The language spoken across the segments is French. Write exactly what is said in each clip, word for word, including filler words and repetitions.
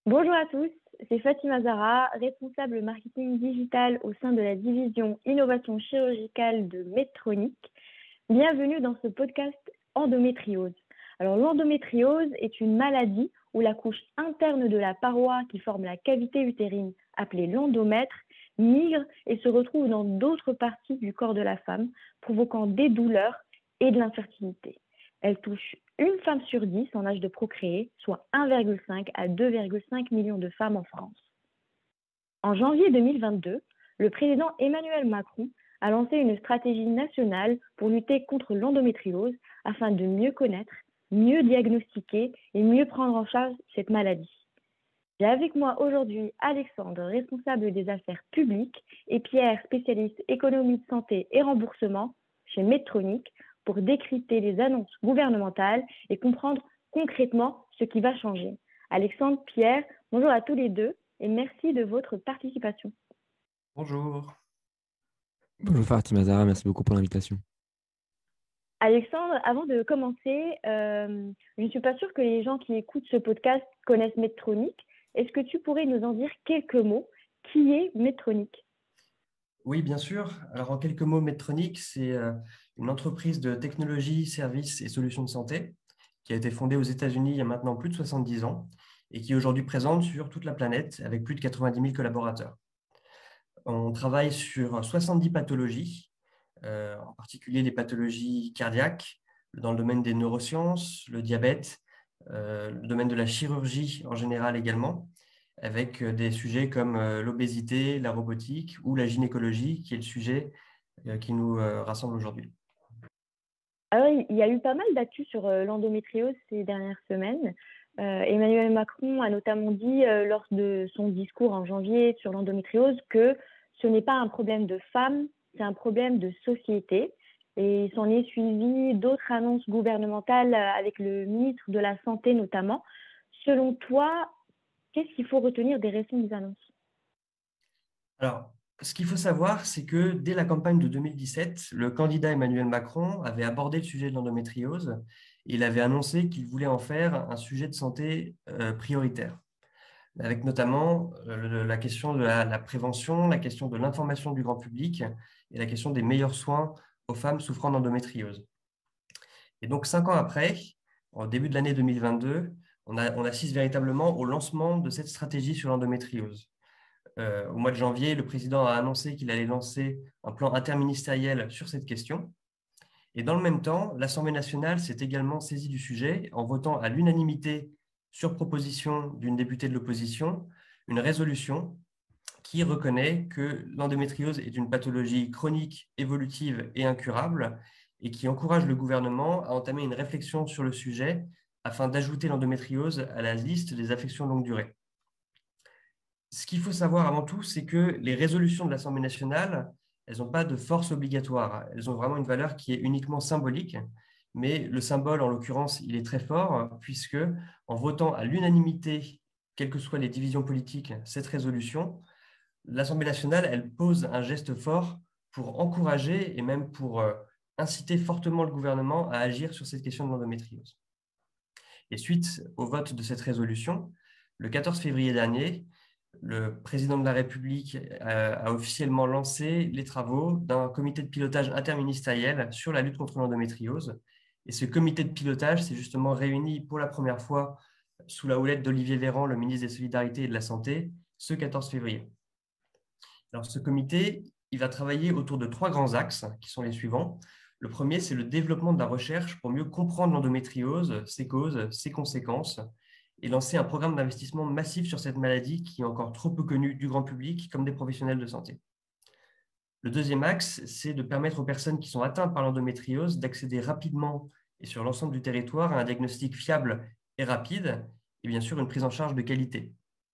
Bonjour à tous, c'est Fatima Zahra, responsable marketing digital au sein de la division innovation chirurgicale de Medtronic. Bienvenue dans ce podcast endométriose. Alors l'endométriose est une maladie où la couche interne de la paroi qui forme la cavité utérine, appelée l'endomètre, migre et se retrouve dans d'autres parties du corps de la femme, provoquant des douleurs et de l'infertilité. Elle touche une femme sur dix en âge de procréer, soit un virgule cinq à deux virgule cinq millions de femmes en France. En janvier deux mille vingt-deux, le président Emmanuel Macron a lancé une stratégie nationale pour lutter contre l'endométriose afin de mieux connaître, mieux diagnostiquer et mieux prendre en charge cette maladie. J'ai avec moi aujourd'hui Alexandre, responsable des affaires publiques, et Pierre, spécialiste économie de santé et remboursement chez Medtronic, pour décrypter les annonces gouvernementales et comprendre concrètement ce qui va changer. Alexandre, Pierre, bonjour à tous les deux et merci de votre participation. Bonjour. Bonjour Fatima Zahra, merci beaucoup pour l'invitation. Alexandre, avant de commencer, euh, je ne suis pas sûre que les gens qui écoutent ce podcast connaissent Medtronic. Est-ce que tu pourrais nous en dire quelques mots? Qui est Medtronic? Oui, bien sûr. Alors, en quelques mots, Medtronic, c'est euh, une entreprise de technologie, services et solutions de santé qui a été fondée aux États-Unis il y a maintenant plus de soixante-dix ans et qui est aujourd'hui présente sur toute la planète avec plus de quatre-vingt-dix mille collaborateurs. On travaille sur soixante-dix pathologies, euh, en particulier les pathologies cardiaques, dans le domaine des neurosciences, le diabète, euh, le domaine de la chirurgie en général également, avec des sujets comme l'obésité, la robotique ou la gynécologie, qui est le sujet qui nous rassemble aujourd'hui. Alors, il y a eu pas mal d'actu sur l'endométriose ces dernières semaines. Euh, Emmanuel Macron a notamment dit euh, lors de son discours en janvier sur l'endométriose que ce n'est pas un problème de femmes, c'est un problème de société. Et il s'en est suivi d'autres annonces gouvernementales avec le ministre de la Santé notamment. Selon toi, qu'est-ce qu'il faut retenir des récentes annonces? Alors, ce qu'il faut savoir, c'est que dès la campagne de deux mille dix-sept, le candidat Emmanuel Macron avait abordé le sujet de l'endométriose et il avait annoncé qu'il voulait en faire un sujet de santé euh, prioritaire, avec notamment euh, la question de la, la prévention, la question de l'information du grand public et la question des meilleurs soins aux femmes souffrant d'endométriose. Et donc, cinq ans après, au début de l'année deux mille vingt-deux, on, a, on assiste véritablement au lancement de cette stratégie sur l'endométriose. Euh, au mois de janvier, le président a annoncé qu'il allait lancer un plan interministériel sur cette question. Et dans le même temps, l'Assemblée nationale s'est également saisie du sujet en votant à l'unanimité, sur proposition d'une députée de l'opposition, une résolution qui reconnaît que l'endométriose est une pathologie chronique, évolutive et incurable et qui encourage le gouvernement à entamer une réflexion sur le sujet afin d'ajouter l'endométriose à la liste des affections longue durée. Ce qu'il faut savoir avant tout, c'est que les résolutions de l'Assemblée nationale, elles n'ont pas de force obligatoire. Elles ont vraiment une valeur qui est uniquement symbolique. Mais le symbole, en l'occurrence, il est très fort puisque en votant à l'unanimité, quelles que soient les divisions politiques, cette résolution, l'Assemblée nationale, elle pose un geste fort pour encourager et même pour inciter fortement le gouvernement à agir sur cette question de l'endométriose. Et suite au vote de cette résolution, le quatorze février dernier, le président de la République a officiellement lancé les travaux d'un comité de pilotage interministériel sur la lutte contre l'endométriose. Et ce comité de pilotage s'est justement réuni pour la première fois sous la houlette d'Olivier Véran, le ministre des Solidarités et de la Santé, ce quatorze février. Alors, ce comité, il va travailler autour de trois grands axes qui sont les suivants. Le premier, c'est le développement de la recherche pour mieux comprendre l'endométriose, ses causes, ses conséquences, et lancer un programme d'investissement massif sur cette maladie qui est encore trop peu connue du grand public comme des professionnels de santé. Le deuxième axe, c'est de permettre aux personnes qui sont atteintes par l'endométriose d'accéder rapidement et sur l'ensemble du territoire à un diagnostic fiable et rapide, et bien sûr une prise en charge de qualité.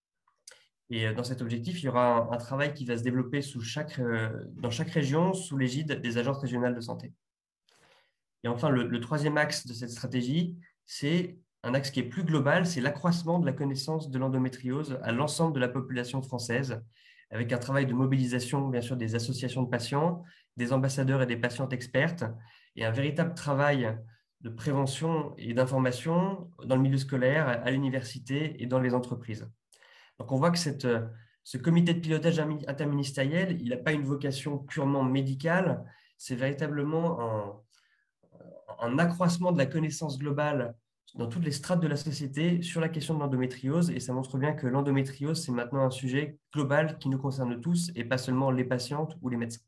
Et dans cet objectif, il y aura un, un travail qui va se développer sous chaque, euh, dans chaque région sous l'égide des agences régionales de santé. Et enfin, le, le troisième axe de cette stratégie, c'est un axe qui est plus global, c'est l'accroissement de la connaissance de l'endométriose à l'ensemble de la population française, avec un travail de mobilisation, bien sûr, des associations de patients, des ambassadeurs et des patientes expertes, et un véritable travail de prévention et d'information dans le milieu scolaire, à l'université et dans les entreprises. Donc, on voit que cette, euh, ce comité de pilotage ami- interministériel, il n'a pas une vocation purement médicale, c'est véritablement un, un accroissement de la connaissance globale dans toutes les strates de la société sur la question de l'endométriose. Et ça montre bien que l'endométriose, c'est maintenant un sujet global qui nous concerne tous et pas seulement les patientes ou les médecins.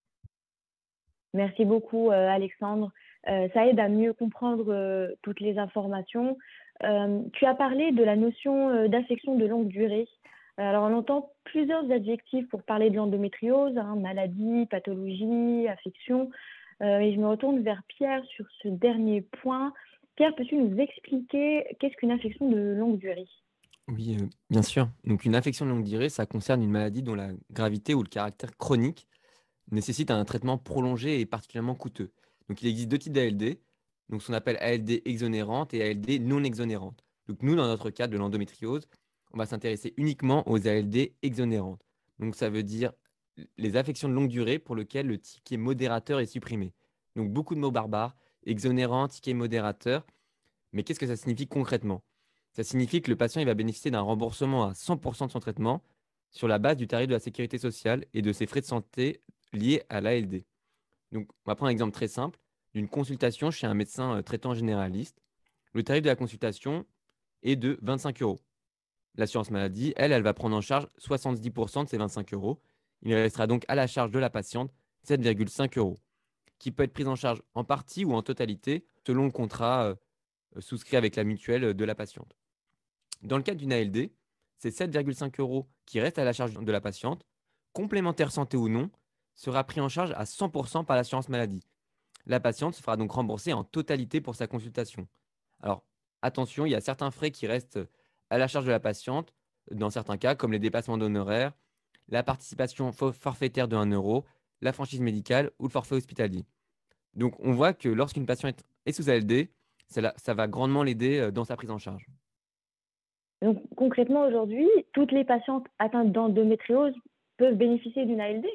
Merci beaucoup, euh, Alexandre. Euh, ça aide à mieux comprendre euh, toutes les informations. Euh, tu as parlé de la notion euh, d'affection de longue durée. Alors, on entend plusieurs adjectifs pour parler de l'endométriose, hein, maladie, pathologie, affection. Euh, et je me retourne vers Pierre sur ce dernier point. Pierre, peux-tu nous expliquer qu'est-ce qu'une affection de longue durée? Oui, euh, bien sûr. Donc, une affection de longue durée, ça concerne une maladie dont la gravité ou le caractère chronique nécessite un traitement prolongé et particulièrement coûteux. Donc, il existe deux types d'A L D, donc ce qu'on appelle A L D exonérante et A L D non exonérante. Donc, nous, dans notre cas de l'endométriose, on va s'intéresser uniquement aux A L D exonérantes. Donc, ça veut dire les affections de longue durée pour lesquelles le ticket modérateur est supprimé. Donc, beaucoup de mots barbares, exonérant, ticket modérateur. Mais qu'est-ce que ça signifie concrètement? Ça signifie que le patient il va bénéficier d'un remboursement à cent pour cent de son traitement sur la base du tarif de la sécurité sociale et de ses frais de santé liés à l'A L D. Donc, on va prendre un exemple très simple d'une consultation chez un médecin euh, traitant généraliste. Le tarif de la consultation est de vingt-cinq euros. L'assurance maladie, elle, elle va prendre en charge soixante-dix pour cent de ces vingt-cinq euros. Il restera donc à la charge de la patiente sept virgule cinq euros, qui peut être prise en charge en partie ou en totalité selon le contrat euh, souscrit avec la mutuelle de la patiente. Dans le cas d'une A L D, c'est sept virgule cinq euros qui restent à la charge de la patiente, complémentaire santé ou non, sera pris en charge à cent pour cent par l'assurance maladie. La patiente se fera donc rembourser en totalité pour sa consultation. Alors, attention, il y a certains frais qui restent à la charge de la patiente, dans certains cas, comme les dépassements d'honoraires, la participation forfaitaire de un euro, la franchise médicale ou le forfait hospitalier. Donc, on voit que lorsqu'une patiente est sous A L D, ça, ça va grandement l'aider euh, dans sa prise en charge. Donc, concrètement, aujourd'hui, toutes les patientes atteintes d'endométriose peuvent bénéficier d'une A L D?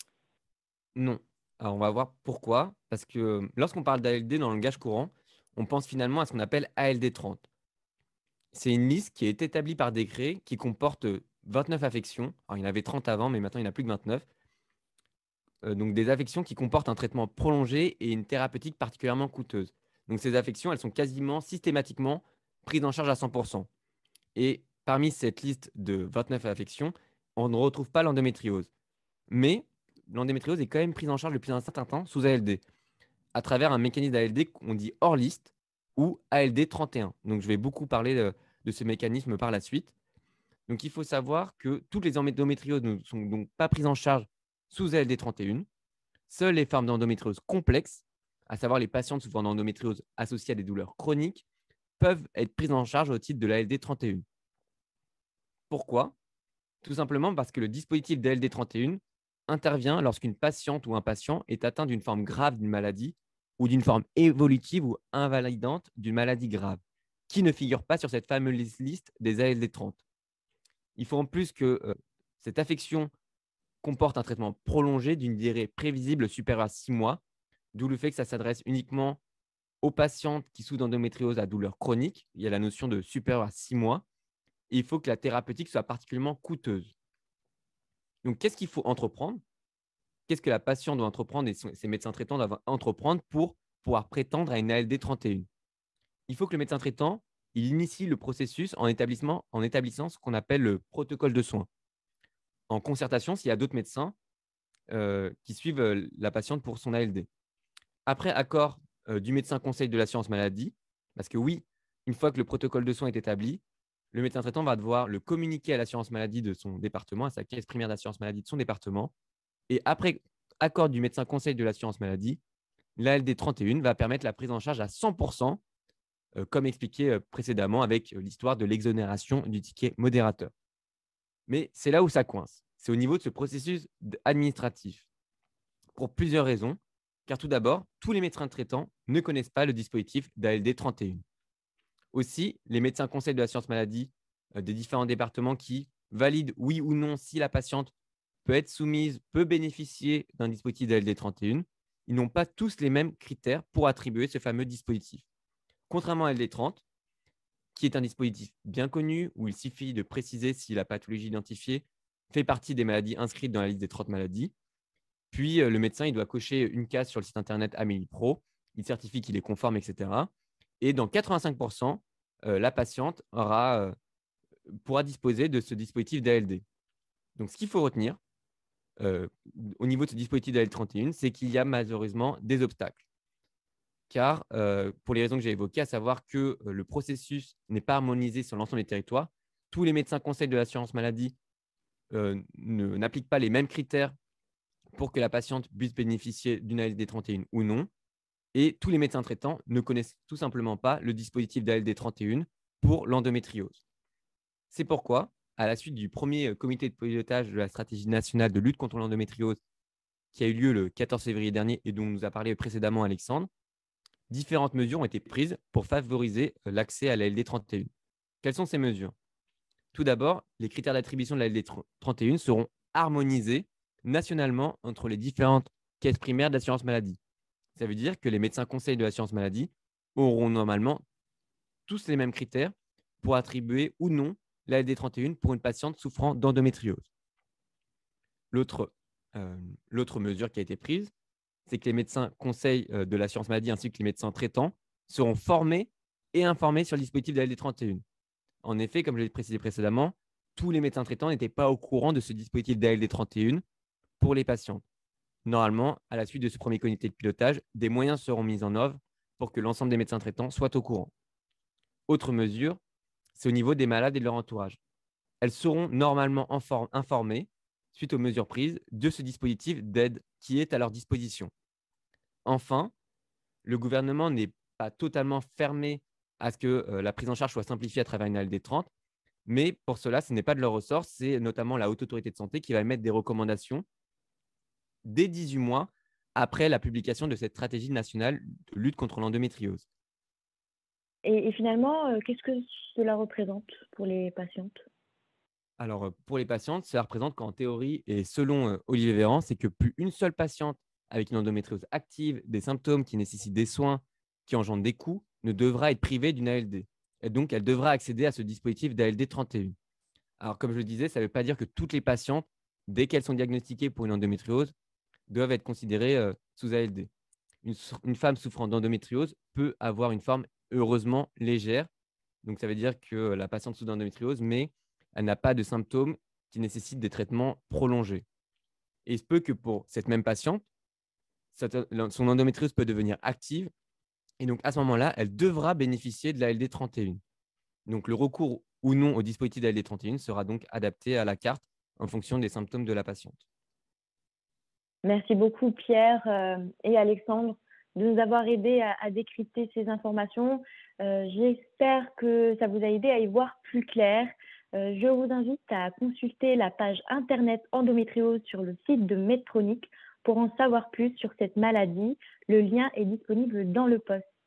Non. Alors, on va voir pourquoi. Parce que euh, lorsqu'on parle d'A L D dans le langage courant, on pense finalement à ce qu'on appelle A L D trente. C'est une liste qui est établie par décret qui comporte euh, vingt-neuf affections. Alors, il y en avait trente avant, mais maintenant, il n'y en a plus que vingt-neuf. Euh, donc, des affections qui comportent un traitement prolongé et une thérapeutique particulièrement coûteuse. Donc, ces affections, elles sont quasiment systématiquement prises en charge à cent pour cent. Et parmi cette liste de vingt-neuf affections, on ne retrouve pas l'endométriose. Mais l'endométriose est quand même prise en charge depuis un certain temps sous A L D, à travers un mécanisme d'A L D qu'on dit hors liste ou A L D trente et un. Donc, je vais beaucoup parler de, de ce mécanisme par la suite. Donc, il faut savoir que toutes les endométrioses ne sont donc pas prises en charge sous A L D trente et un. Seules les formes d'endométriose complexes, à savoir les patientes souffrant d'endométriose associée à des douleurs chroniques, peuvent être prises en charge au titre de l'A L D trente et un. Pourquoi? Tout simplement parce que le dispositif d'A L D trente et un intervient lorsqu'une patiente ou un patient est atteint d'une forme grave d'une maladie ou d'une forme évolutive ou invalidante d'une maladie grave, qui ne figure pas sur cette fameuse liste des A L D trente. Il faut en plus que euh, cette affection comporte un traitement prolongé d'une durée prévisible supérieure à six mois, d'où le fait que ça s'adresse uniquement aux patientes qui souffrent d'endométriose à douleur chronique. Il y a la notion de supérieur à six mois. Et il faut que la thérapeutique soit particulièrement coûteuse. Donc, qu'est-ce qu'il faut entreprendre? Qu'est-ce que la patiente doit entreprendre et ses médecins traitants doivent entreprendre pour pouvoir prétendre à une A L D trente et un? Il faut que le médecin traitant il initie le processus en, établissement, en établissant ce qu'on appelle le protocole de soins, en concertation s'il y a d'autres médecins euh, qui suivent euh, la patiente pour son A L D. Après accord euh, du médecin conseil de l'assurance maladie, parce que oui, une fois que le protocole de soins est établi, le médecin traitant va devoir le communiquer à l'assurance maladie de son département, à sa caisse primaire d'assurance maladie de son département. Et après accord du médecin conseil de l'assurance maladie, l'A L D trente et un va permettre la prise en charge à cent pour cent, euh, comme expliqué euh, précédemment avec euh, l'histoire de l'exonération du ticket modérateur. Mais c'est là où ça coince. C'est au niveau de ce processus administratif. Pour plusieurs raisons. Car tout d'abord, tous les médecins traitants ne connaissent pas le dispositif d'A L D trente et un. Aussi, les médecins conseils de l'assurance maladie euh, des différents départements qui valident oui ou non si la patiente peut être soumise, peut bénéficier d'un dispositif d'A L D trente et un, ils n'ont pas tous les mêmes critères pour attribuer ce fameux dispositif. Contrairement à L D trente, qui est un dispositif bien connu où il suffit de préciser si la pathologie identifiée fait partie des maladies inscrites dans la liste des trente maladies. Puis, euh, le médecin il doit cocher une case sur le site internet Amélie Pro. Il certifie qu'il est conforme, et cetera. Et dans quatre-vingt-cinq pour cent, euh, la patiente aura, euh, pourra disposer de ce dispositif d'A L D. Donc, ce qu'il faut retenir euh, au niveau de ce dispositif d'A L D trente et un, c'est qu'il y a malheureusement des obstacles. Car, euh, pour les raisons que j'ai évoquées, à savoir que euh, le processus n'est pas harmonisé sur l'ensemble des territoires, tous les médecins conseils de l'assurance maladie euh, ne- n'appliquent pas les mêmes critères pour que la patiente puisse bénéficier d'une A L D trente et un ou non. Et tous les médecins traitants ne connaissent tout simplement pas le dispositif d'A L D trente et un pour l'endométriose. C'est pourquoi, à la suite du premier euh, comité de pilotage de la stratégie nationale de lutte contre l'endométriose qui a eu lieu le quatorze février dernier et dont nous a parlé précédemment Alexandre, différentes mesures ont été prises pour favoriser euh, l'accès à l'A L D trente et un. Quelles sont ces mesures? Tout d'abord, les critères d'attribution de la L D trente et un seront harmonisés nationalement entre les différentes caisses primaires d'assurance maladie. Ça veut dire que les médecins conseils de l'assurance maladie auront normalement tous les mêmes critères pour attribuer ou non la L D trente et un pour une patiente souffrant d'endométriose. L'autre euh, l'autre mesure qui a été prise, c'est que les médecins conseils euh, de l'assurance maladie ainsi que les médecins traitants seront formés et informés sur le dispositif de la L D trente et un. En effet, comme je l'ai précisé précédemment, tous les médecins traitants n'étaient pas au courant de ce dispositif d'A L D trente et un pour les patientes. Normalement, à la suite de ce premier comité de pilotage, des moyens seront mis en œuvre pour que l'ensemble des médecins traitants soient au courant. Autre mesure, c'est au niveau des malades et de leur entourage. Elles seront normalement informées, suite aux mesures prises, de ce dispositif d'aide qui est à leur disposition. Enfin, le gouvernement n'est pas totalement fermé à ce que euh, la prise en charge soit simplifiée à travers une A L D trente, mais pour cela, ce n'est pas de leur ressort, c'est notamment la Haute Autorité de Santé qui va émettre des recommandations dès dix-huit mois après la publication de cette stratégie nationale de lutte contre l'endométriose. Et, et finalement, euh, qu'est-ce que cela représente pour les patientes? Alors, euh, pour les patientes, cela représente qu'en théorie, et selon euh, Olivier Véran, c'est que plus une seule patiente avec une endométriose active, des symptômes qui nécessitent des soins, qui engendrent des coûts, ne devra être privée d'une A L D. Et donc, elle devra accéder à ce dispositif d'A L D trente et un. Alors, comme je le disais, ça ne veut pas dire que toutes les patientes, dès qu'elles sont diagnostiquées pour une endométriose, doivent être considérées euh, sous A L D. Une, une femme souffrant d'endométriose peut avoir une forme heureusement légère. Donc, ça veut dire que la patiente souffre d'endométriose, mais elle n'a pas de symptômes qui nécessitent des traitements prolongés. Et il se peut que pour cette même patiente, son endométriose peut devenir active. Et donc, à ce moment-là, elle devra bénéficier de la L D trente et un. Donc, le recours ou non au dispositif de la L D trente et un sera donc adapté à la carte en fonction des symptômes de la patiente. Merci beaucoup Pierre euh, et Alexandre de nous avoir aidés à, à décrypter ces informations. Euh, j'espère que ça vous a aidé à y voir plus clair. Euh, je vous invite à consulter la page internet endométriose sur le site de Medtronic pour en savoir plus sur cette maladie. Le lien est disponible dans le post.